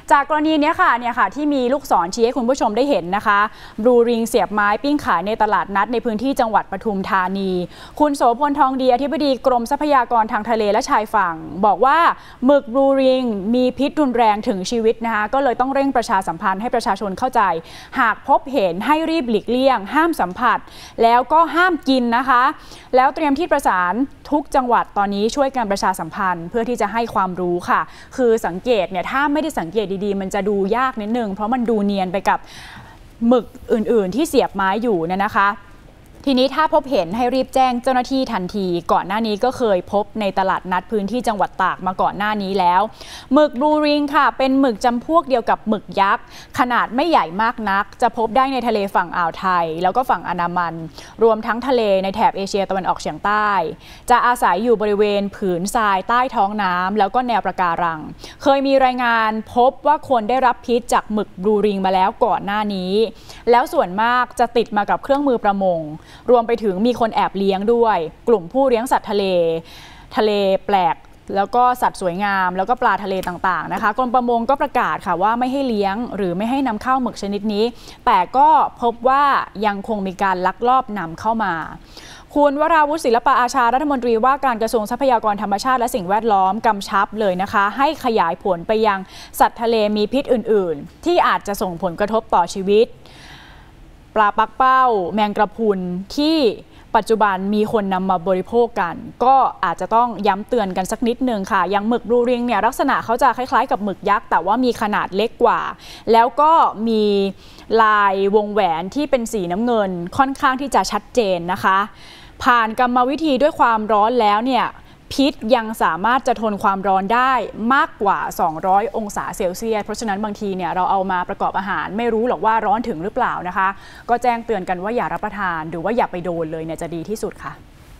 จากกรณีนี้ค่ะที่มีลูกศรชี้ให้คุณผู้ชมได้เห็นนะคะบลูริงเสียบไม้ปิ้งขายในตลาดนัดในพื้นที่จังหวัดปทุมธานีคุณโสพลทองดีอธิบดีกรมทรัพยากรทางทะเลและชายฝั่งบอกว่าหมึกบลูริงมีพิษรุนแรงถึงชีวิตนะคะก็เลยต้องเร่งประชาสัมพันธ์ให้ประชาชนเข้าใจหากพบเห็นให้รีบหลีกเลี่ยงห้ามสัมผัสแล้วก็ห้ามกินนะคะแล้วเตรียมที่ประสานทุกจังหวัดตอนนี้ช่วยกันประชาสัมพันธ์เพื่อที่จะให้ความรู้ค่ะคือสังเกตเนี่ยถ้าไม่ได้สังเกตดีๆมันจะดูยากนิดนึงเพราะมันดูเนียนไปกับหมึกอื่นๆที่เสียบไม้อยู่เนี่ยนะคะทีนี้ถ้าพบเห็นให้รีบแจ้งเจ้าหน้าที่ทันทีก่อนหน้านี้ก็เคยพบในตลาดนัดพื้นที่จังหวัดตากมาก่อนหน้านี้แล้วหมึกบลูริงค่ะเป็นหมึกจำพวกเดียวกับหมึกยักษ์ขนาดไม่ใหญ่มากนักจะพบได้ในทะเลฝั่งอ่าวไทยแล้วก็ฝั่งอันดามันรวมทั้งทะเลในแถบเอเชียตะวันออกเฉียงใต้จะอาศัยอยู่บริเวณผืนทรายใต้ท้องน้ำแล้วก็แนวปะการังเคยมีรายงานพบว่าคนได้รับพิษจากหมึกบลูริงมาแล้วก่อนหน้านี้แล้วส่วนมากจะติดมากับเครื่องมือประมงรวมไปถึงมีคนแอบเลี้ยงด้วยกลุ่มผู้เลี้ยงสัตว์ทะเลแปลกแล้วก็สัตว์สวยงามแล้วก็ปลาทะเลต่างๆนะคะกรมประมงก็ประกาศค่ะว่าไม่ให้เลี้ยงหรือไม่ให้นำเข้าหมึกชนิดนี้แต่ก็พบว่ายังคงมีการลักลอบนำเข้ามาคุณวราวุฒิศิลปอาชารัฐมนตรีว่าการกระทรวงทรัพยากรธรรมชาติและสิ่งแวดล้อมกำชับเลยนะคะให้ขยายผลไปยังสัตว์ทะเลมีพิษอื่นๆที่อาจจะส่งผลกระทบต่อชีวิตปลาปักเป้าแมงกระพุนที่ปัจจุบันมีคนนำมาบริโภคกันก็อาจจะต้องย้ำเตือนกันสักนิดนึงค่ะอย่างหมึกบลูริงเนี่ยลักษณะเขาจะคล้ายๆกับหมึกยักษ์แต่ว่ามีขนาดเล็กกว่าแล้วก็มีลายวงแหวนที่เป็นสีน้ำเงินค่อนข้างที่จะชัดเจนนะคะผ่านกรรมวิธีด้วยความร้อนแล้วเนี่ยพิษยังสามารถจะทนความร้อนได้มากกว่า200องศาเซลเซียสเพราะฉะนั้นบางทีเนี่ยเราเอามาประกอบอาหารไม่รู้หรอกว่าร้อนถึงหรือเปล่านะคะก็แจ้งเตือนกันว่าอย่ารับประทานหรือว่าอย่าไปโดนเลยเนี่ยจะดีที่สุดค่ะ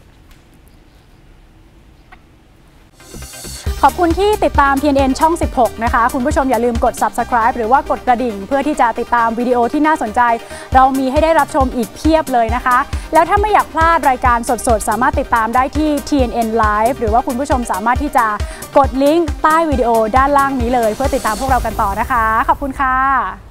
ขอบคุณที่ติดตาม TNN ช่อง 16 นะคะคุณผู้ชมอย่าลืมกด Subscribe หรือว่ากดกระดิ่งเพื่อที่จะติดตามวิดีโอที่น่าสนใจเรามีให้ได้รับชมอีกเพียบเลยนะคะแล้วถ้าไม่อยากพลาดรายการสดๆสามารถติดตามได้ที่ TNN Live หรือว่าคุณผู้ชมสามารถที่จะกดลิงก์ใต้วิดีโอด้านล่างนี้เลยเพื่อติดตามพวกเรากันต่อนะคะขอบคุณค่ะ